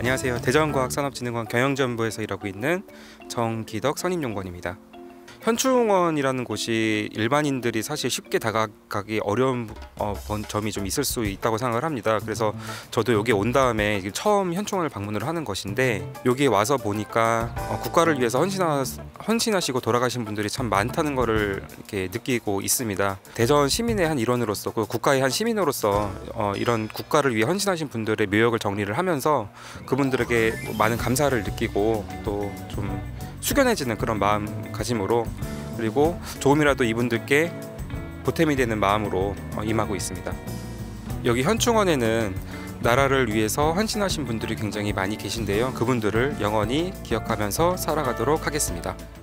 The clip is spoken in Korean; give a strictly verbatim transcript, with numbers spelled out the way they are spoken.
안녕하세요. 대전과학산업진흥원 경영지원부에서 일하고 있는 정기덕 선임연구원입니다. 현충원이라는 곳이 일반인들이 사실 쉽게 다가가기 어려운 어, 점이 좀 있을 수 있다고 생각을 합니다. 그래서 저도 여기 온 다음에 처음 현충원을 방문을 하는 것인데, 여기에 와서 보니까 어, 국가를 위해서 헌신하, 헌신하시고 돌아가신 분들이 참 많다는 것을 이렇게 느끼고 있습니다. 대전 시민의 한 일원으로서, 그 국가의 한 시민으로서 어, 이런 국가를 위해 헌신하신 분들의 묘역을 정리를 하면서 그분들에게 많은 감사를 느끼고 또 좀 숙연해지는 그런 마음가짐으로, 그리고 조금이라도 이분들께 보탬이 되는 마음으로 임하고 있습니다. 여기 현충원에는 나라를 위해서 헌신하신 분들이 굉장히 많이 계신데요. 그분들을 영원히 기억하면서 살아가도록 하겠습니다.